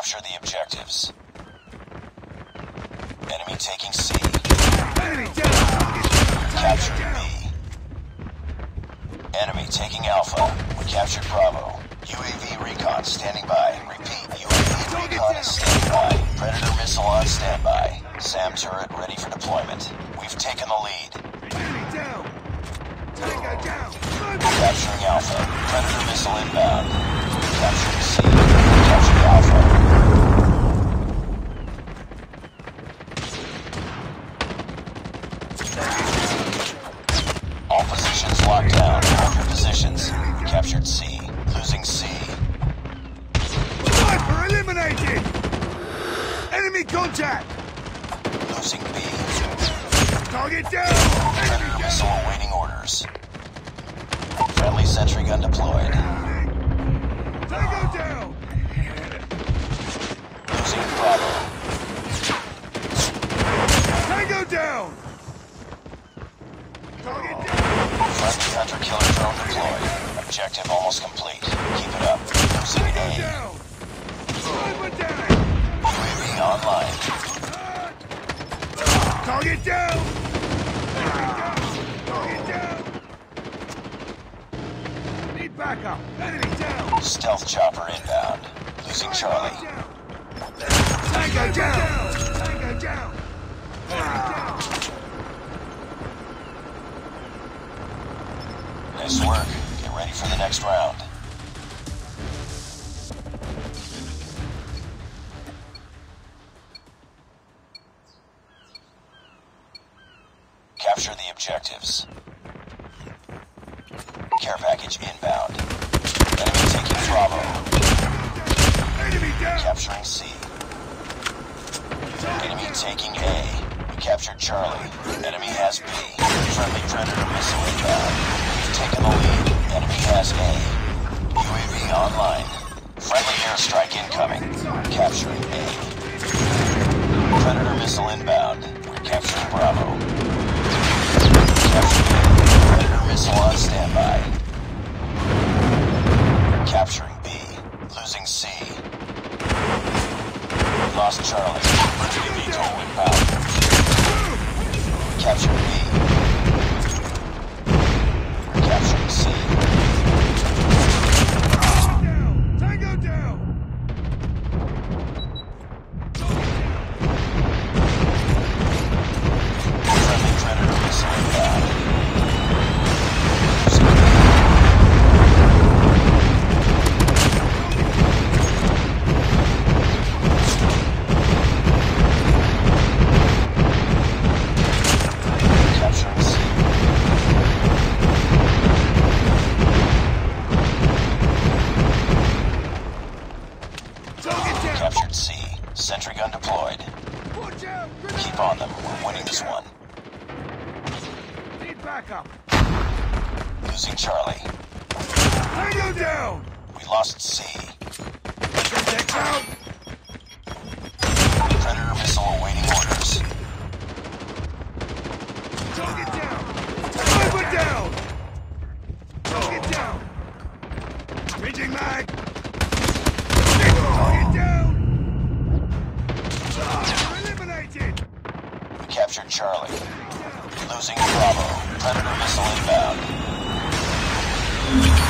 Capture the objectives. Enemy taking C. Enemy down! Capturing B. Enemy taking Alpha. We captured Bravo. UAV recon standing by. Repeat, UAV recon is standing by. Predator missile on standby. SAM turret ready for deployment. We've taken the lead. Enemy down! Tango down! Capturing Alpha. Predator missile inbound. Capturing C. Captured Alpha. All positions locked down. Hold your positions. Captured C. Losing C. Sniper eliminated! Enemy contact! Losing B. Target down! Predator missile awaiting orders. Friendly sentry gun deployed. Tango down! Losing Bravo. Tango down! Target down! Friendly hunter-killer drone deployed. Objective almost complete. Keep it up. Losing Tango A. down! Sniper down! UAV online. Target down! Target down! Need backup! Enemy down! Stealth chopper inbound. Losing Charlie. Tango down! Tango down! Enemy down! Nice work. Get ready for the next round. Capture the objectives. Care package inbound. Enemy taking Bravo. Enemy down! Capturing C. Enemy taking A. We captured Charlie. Enemy has B. Friendly Predator missile inbound. We've taken the lead. Enemy has A. UAV online. Friendly airstrike incoming. Capturing A. Predator missile inbound. We're capturing Bravo. Capturing A. Predator missile on standby. Capturing B. Losing C. We lost Charlie. VTOL inbound. Captured B. We're capturing C. Down! Tango down! Friendly Predator missile inbound. Capturing C. Target down! Captured C. Sentry gun deployed. Watch out! Keep on them. We're winning this one. Need backup! Losing Charlie. Tango down! We lost C. Protect out! Predator missile awaiting orders. Target down! Sniper down! Target down! Changing mag! Target down! Eliminated! We captured Charlie. Losing Bravo. Predator missile inbound.